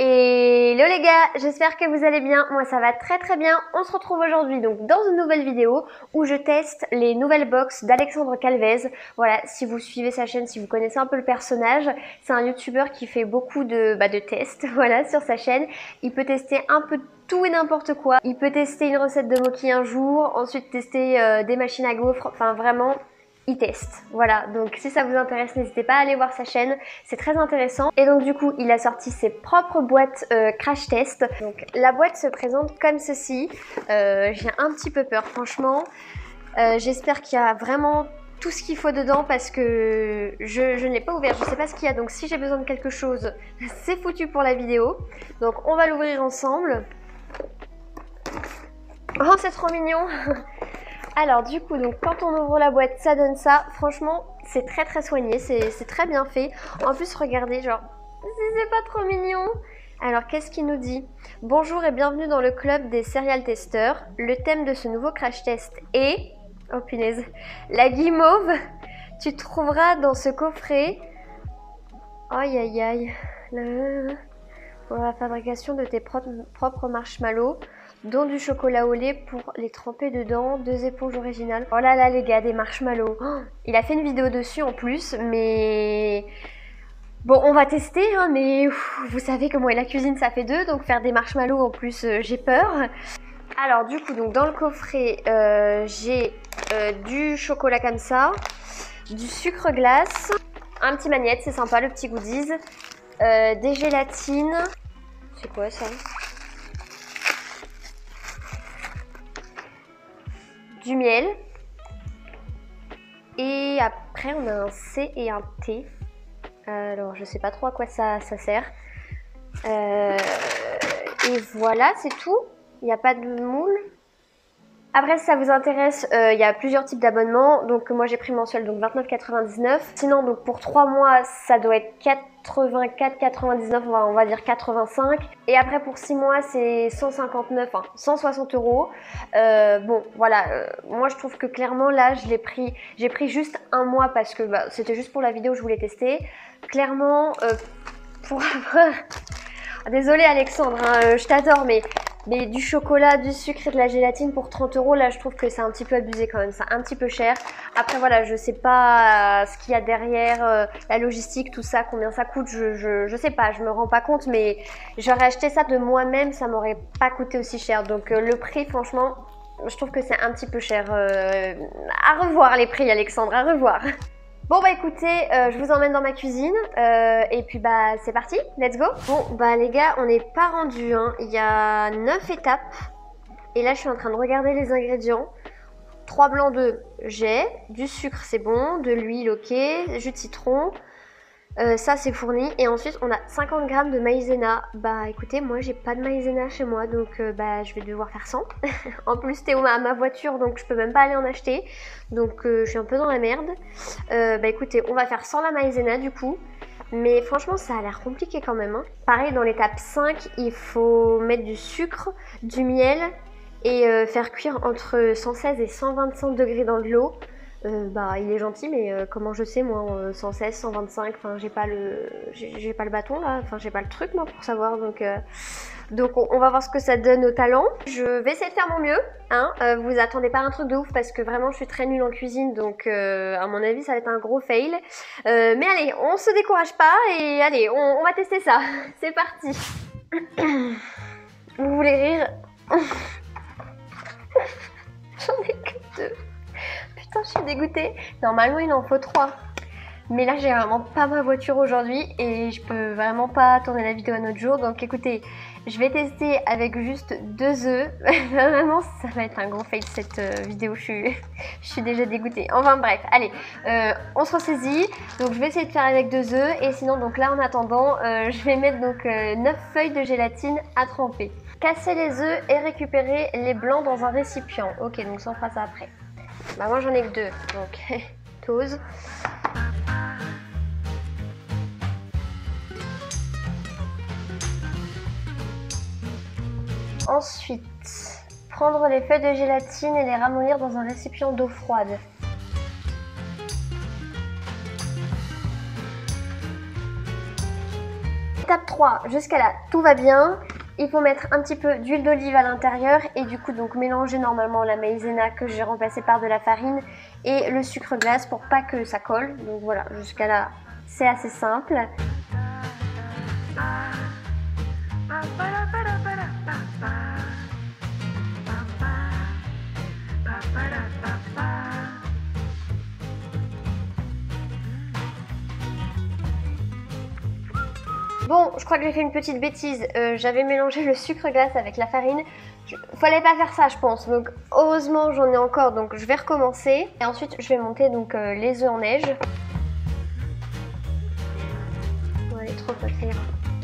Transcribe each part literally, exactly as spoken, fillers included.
Hello les gars, j'espère que vous allez bien, moi ça va très très bien. On se retrouve aujourd'hui donc dans une nouvelle vidéo où je teste les nouvelles box d'Alexandre Calvez. Voilà, si vous suivez sa chaîne, si vous connaissez un peu le personnage, c'est un youtubeur qui fait beaucoup de, bah, de tests voilà, sur sa chaîne. Il peut tester un peu de tout et n'importe quoi. Il peut tester une recette de mochi un jour, ensuite tester euh, des machines à gaufres, enfin vraiment... il teste, voilà, donc si ça vous intéresse n'hésitez pas à aller voir sa chaîne, c'est très intéressant. Et donc du coup il a sorti ses propres boîtes euh, crash test. Donc la boîte se présente comme ceci, euh, j'ai un petit peu peur franchement, euh, j'espère qu'il y a vraiment tout ce qu'il faut dedans parce que je, je ne l'ai pas ouvert, je ne sais pas ce qu'il y a, donc si j'ai besoin de quelque chose c'est foutu pour la vidéo. Donc on va l'ouvrir ensemble. Oh c'est trop mignon. Alors du coup, donc quand on ouvre la boîte, ça donne ça. Franchement, c'est très très soigné, c'est très bien fait. En plus, regardez, genre, c'est pas trop mignon. Alors, qu'est-ce qu'il nous dit? Bonjour et bienvenue dans le club des serial testeurs. Le thème de ce nouveau crash test est... oh punaise, la guimauve. Tu trouveras dans ce coffret... aïe aïe aïe. La... pour la fabrication de tes propres marshmallows, dont du chocolat au lait pour les tremper dedans, deux éponges originales. Oh là là les gars, des marshmallows. Oh, il a fait une vidéo dessus en plus, mais... bon, on va tester, hein, mais ouf, vous savez que moi et la cuisine ça fait deux, donc faire des marshmallows en plus, euh, j'ai peur. Alors du coup, donc dans le coffret, euh, j'ai euh, du chocolat comme ça, du sucre glace, un petit magnète, c'est sympa, le petit goodies, euh, des gélatines. C'est quoi ça? Du miel. Et après on a un C et un T. Alors je sais pas trop à quoi ça, ça sert. Euh, et voilà, c'est tout. Il n'y a pas de moule. Après si ça vous intéresse, euh, il y a plusieurs types d'abonnements. Donc moi j'ai pris mensuel, donc vingt-neuf quatre-vingt-dix-neuf. Sinon donc pour trois mois ça doit être quatre-vingt-quatre quatre-vingt-dix-neuf, on va, on va dire quatre-vingt-cinq. Et après pour six mois c'est cent cinquante-neuf, enfin cent soixante euros. Euh, bon voilà, euh, moi je trouve que clairement là je l'ai pris, j'ai pris juste un mois parce que bah, c'était juste pour la vidéo, je voulais tester. Clairement euh, pour avoir... désolée Alexandre, hein, euh, je t'adore mais... mais du chocolat, du sucre et de la gélatine pour trente euros, là je trouve que c'est un petit peu abusé quand même, c'est un petit peu cher. Après voilà, je sais pas euh, ce qu'il y a derrière, euh, la logistique, tout ça, combien ça coûte, je, je, je sais pas, je me rends pas compte, mais j'aurais acheté ça de moi-même, ça m'aurait pas coûté aussi cher. Donc euh, le prix franchement, je trouve que c'est un petit peu cher. Euh, à revoir les prix Alexandre, à revoir. Bon bah écoutez, euh, je vous emmène dans ma cuisine euh, et puis bah c'est parti, let's go. Bon bah les gars, on n'est pas rendu, hein. Il y a neuf étapes et là je suis en train de regarder les ingrédients. trois blancs d'œufs, j'ai, du sucre c'est bon, de l'huile ok, jus de citron, euh, ça c'est fourni. Et ensuite on a cinquante grammes de maïzena. Bah écoutez, moi j'ai pas de maïzena chez moi donc euh, bah je vais devoir faire cent. En plus Théo a ma voiture donc je peux même pas aller en acheter. Donc euh, je suis un peu dans la merde. euh, Bah écoutez, on va faire sans la maïzena du coup. Mais franchement ça a l'air compliqué quand même, hein. Pareil dans l'étape cinq, il faut mettre du sucre, du miel et euh, faire cuire entre cent seize et cent vingt-cinq degrés dans de l'eau. Euh, bah il est gentil mais euh, comment je sais moi euh, cent seize, cent vingt-cinq, enfin j'ai pas le j'ai pas le bâton là, enfin j'ai pas le truc moi pour savoir, donc euh, donc on, on va voir ce que ça donne au talent. Je vais essayer de faire mon mieux, hein, euh, vous attendez pas un truc de ouf parce que vraiment je suis très nulle en cuisine, donc euh, à mon avis ça va être un gros fail, euh, mais allez on se décourage pas et allez on, on va tester ça. C'est parti. Vous voulez rire? J'en ai que deux. Putain, je suis dégoûtée. Normalement, il en faut trois. Mais là, j'ai vraiment pas ma voiture aujourd'hui et je peux vraiment pas tourner la vidéo un autre jour. Donc écoutez, je vais tester avec juste deux œufs. Vraiment, ça va être un gros fail cette euh, vidéo. Je suis, je suis déjà dégoûtée. Enfin bref, allez, euh, on se ressaisit. Donc je vais essayer de faire avec deux œufs. Et sinon, donc là, en attendant, euh, je vais mettre donc euh, neuf feuilles de gélatine à tremper. Casser les œufs et récupérer les blancs dans un récipient. Ok, donc ça on fera ça après. Bah moi j'en ai que deux, donc dose. Ensuite, prendre les feuilles de gélatine et les ramollir dans un récipient d'eau froide. étape trois, jusqu'à là, tout va bien. Il faut mettre un petit peu d'huile d'olive à l'intérieur et du coup donc mélanger normalement la maïzena que j'ai remplacée par de la farine et le sucre glace pour pas que ça colle. Donc voilà, jusqu'à là c'est assez simple. Bon, je crois que j'ai fait une petite bêtise, euh, j'avais mélangé le sucre glace avec la farine. Je... Fallait pas faire ça je pense, donc heureusement j'en ai encore, donc je vais recommencer. Et ensuite je vais monter donc euh, les œufs en neige. Oh, elle est trop folle, ça ira.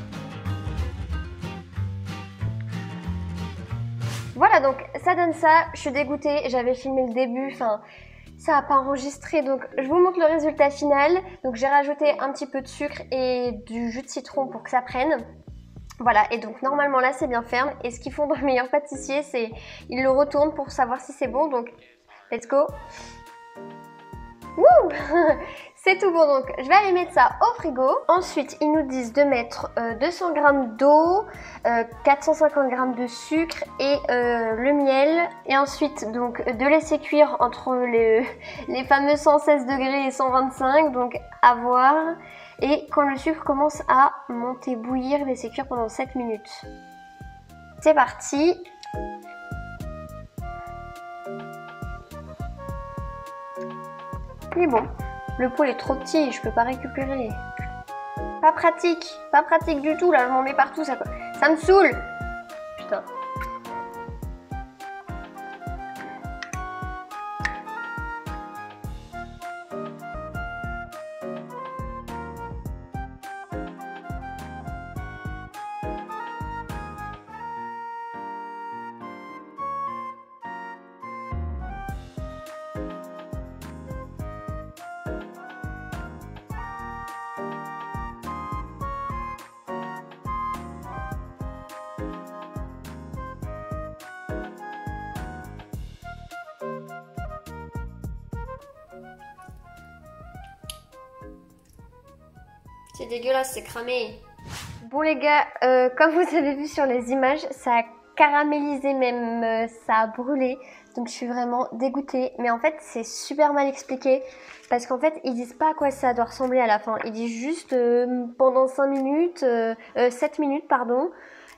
Voilà, donc ça donne ça, je suis dégoûtée, j'avais filmé le début, enfin... ça n'a pas enregistré, donc je vous montre le résultat final. Donc j'ai rajouté un petit peu de sucre et du jus de citron pour que ça prenne. Voilà, et donc normalement là c'est bien ferme. Et ce qu'ils font dans le meilleur pâtissier, c'est ils le retournent pour savoir si c'est bon. Donc let's go. Wouh. C'est tout bon, donc je vais aller mettre ça au frigo. Ensuite, ils nous disent de mettre euh, deux cents grammes d'eau, euh, quatre cent cinquante grammes de sucre et euh, le miel. Et ensuite, donc de laisser cuire entre les, les fameux cent seize degrés et cent vingt-cinq, donc à voir. Et quand le sucre commence à monter, bouillir, laisser cuire pendant sept minutes. C'est parti. Il est bon. Le pot est trop petit, je peux pas récupérer. Pas pratique, pas pratique du tout là, je m'en mets partout, ça, ça me saoule. Putain. C'est dégueulasse, c'est cramé. Bon les gars, euh, comme vous avez vu sur les images, ça a caramélisé même, euh, ça a brûlé. Donc je suis vraiment dégoûtée. Mais en fait, c'est super mal expliqué. Parce qu'en fait, ils disent pas à quoi ça doit ressembler à la fin. Ils disent juste euh, pendant cinq minutes, euh, euh, sept minutes, pardon.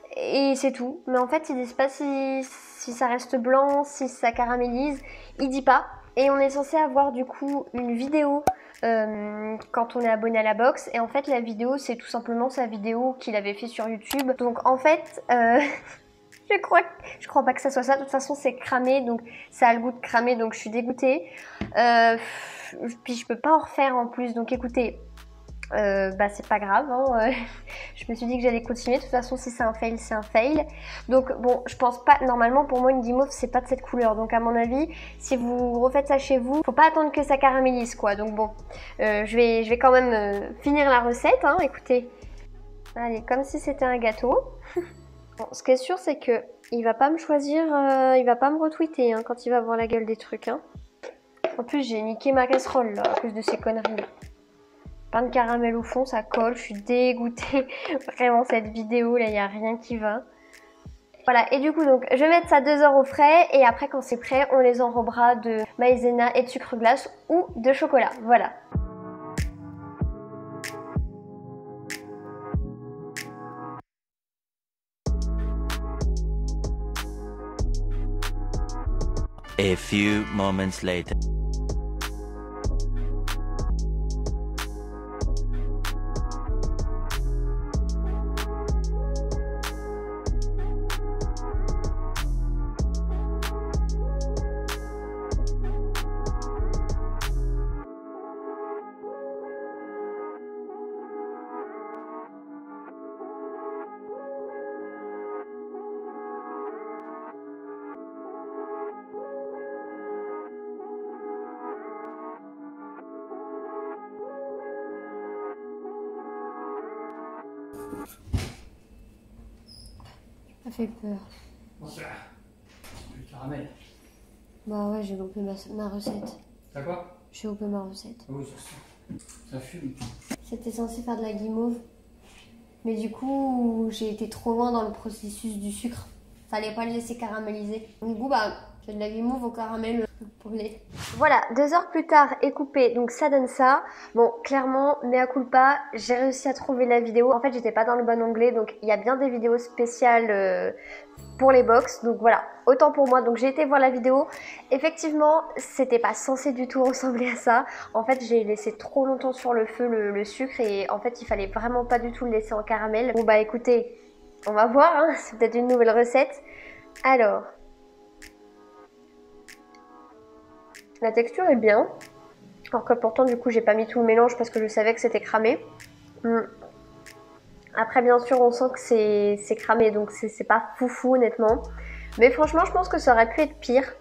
Et c'est tout. Mais en fait, ils disent pas si, si ça reste blanc, si ça caramélise. Ils disent pas. Et on est censé avoir du coup une vidéo euh, quand on est abonné à la box. Et en fait la vidéo c'est tout simplement sa vidéo qu'il avait fait sur YouTube. Donc en fait euh, je crois je crois pas que ça soit ça. De toute façon c'est cramé, donc ça a le goût de cramer, donc je suis dégoûtée. Euh, puis je peux pas en refaire en plus, donc écoutez. Euh, bah c'est pas grave, hein. Je me suis dit que j'allais continuer, de toute façon si c'est un fail c'est un fail. Donc bon, je pense pas, normalement pour moi une guimauve c'est pas de cette couleur, donc à mon avis si vous refaites ça chez vous, faut pas attendre que ça caramélise quoi. Donc bon, euh, je, vais, je vais quand même euh, finir la recette, hein. Écoutez, allez, comme si c'était un gâteau. Bon, ce qui est sûr c'est que il va pas me choisir, euh, il va pas me retweeter hein, quand il va voir la gueule des trucs, hein. En plus j'ai niqué ma casserole là à cause de ces conneries. Pain de caramel au fond, ça colle, je suis dégoûtée. Vraiment, cette vidéo, là, il n'y a rien qui va. Voilà, et du coup, donc, je vais mettre ça deux heures au frais. Et après, quand c'est prêt, on les enrobera de maïzena et de sucre glace ou de chocolat. Voilà. A few moments later. Ça fait peur. Bonsoir. Du caramel. Bah ouais, j'ai loupé ma, ma recette. T'as quoi? J'ai loupé ma recette. Oui, ça sent. Ça fume. C'était censé faire de la guimauve. Mais du coup, j'ai été trop loin dans le processus du sucre. Fallait pas le laisser caraméliser. Du coup, bah, j'ai de la guimauve au caramel brûlé. Voilà, deux heures plus tard est coupé, donc ça donne ça. Bon, clairement, mea culpa, j'ai réussi à trouver la vidéo. En fait, j'étais pas dans le bon onglet, donc il y a bien des vidéos spéciales euh, pour les box. Donc voilà, autant pour moi. Donc j'ai été voir la vidéo. Effectivement, c'était pas censé du tout ressembler à ça. En fait, j'ai laissé trop longtemps sur le feu le, le sucre et en fait, il fallait vraiment pas du tout le laisser en caramel. Bon bah écoutez, on va voir, hein, c'est peut-être une nouvelle recette. Alors, la texture est bien, alors que pourtant du coup j'ai pas mis tout le mélange parce que je savais que c'était cramé. Hum. Après bien sûr on sent que c'est cramé, donc c'est pas foufou honnêtement. Mais franchement je pense que ça aurait pu être pire.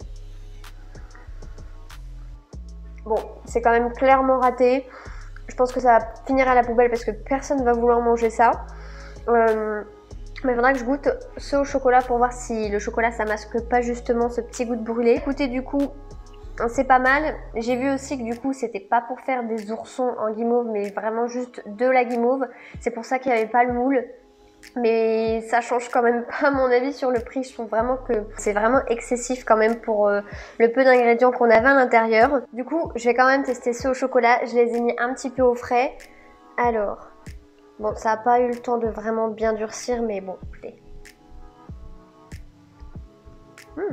Bon, c'est quand même clairement raté. Je pense que ça va finir à la poubelle parce que personne va vouloir manger ça. Euh, mais il faudra que je goûte ce au chocolat pour voir si le chocolat ça masque pas justement ce petit goût de brûlé. Écoutez, du coup c'est pas mal. J'ai vu aussi que du coup c'était pas pour faire des oursons en guimauve mais vraiment juste de la guimauve. C'est pour ça qu'il n'y avait pas le moule. Mais ça change quand même pas à mon avis sur le prix. Je trouve vraiment que c'est vraiment excessif quand même pour euh, le peu d'ingrédients qu'on avait à l'intérieur. Du coup je vais quand même tester ceux au chocolat. Je les ai mis un petit peu au frais. Alors, bon ça n'a pas eu le temps de vraiment bien durcir mais bon écoutez. Hmm.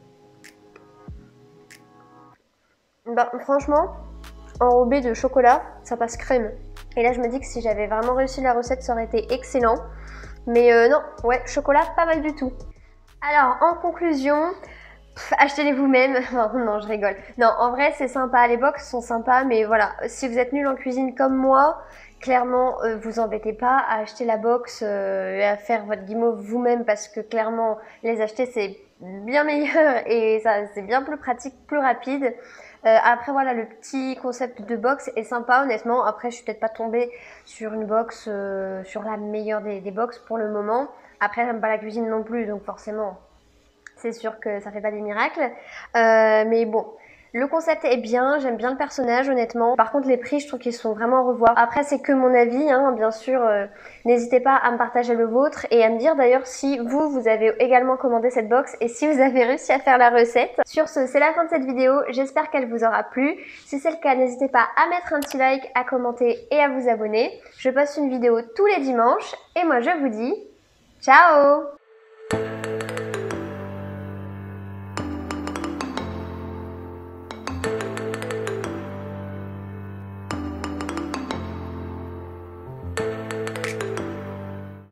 Bah franchement, enrobé de chocolat, ça passe crème. Et là je me dis que si j'avais vraiment réussi la recette, ça aurait été excellent. Mais euh, non, ouais, chocolat, pas mal du tout. Alors, en conclusion, achetez-les vous-même. Non, non, je rigole. Non, en vrai, c'est sympa. Les box sont sympas, mais voilà, si vous êtes nul en cuisine comme moi, clairement, euh, vous embêtez pas à acheter la box euh, et à faire votre guimauve vous-même parce que clairement, les acheter, c'est bien meilleur et ça c'est bien plus pratique, plus rapide. Euh, après voilà, le petit concept de box est sympa honnêtement. Après je suis peut-être pas tombée sur une box, euh, sur la meilleure des, des box pour le moment. Après j'aime pas la cuisine non plus donc forcément c'est sûr que ça fait pas des miracles. Euh, mais bon, le concept est bien, j'aime bien le personnage honnêtement. Par contre les prix je trouve qu'ils sont vraiment à revoir. Après c'est que mon avis, hein, bien sûr. Euh, n'hésitez pas à me partager le vôtre et à me dire d'ailleurs si vous, vous avez également commandé cette box et si vous avez réussi à faire la recette. Sur ce, c'est la fin de cette vidéo. J'espère qu'elle vous aura plu. Si c'est le cas, n'hésitez pas à mettre un petit like, à commenter et à vous abonner. Je poste une vidéo tous les dimanches et moi je vous dis ciao!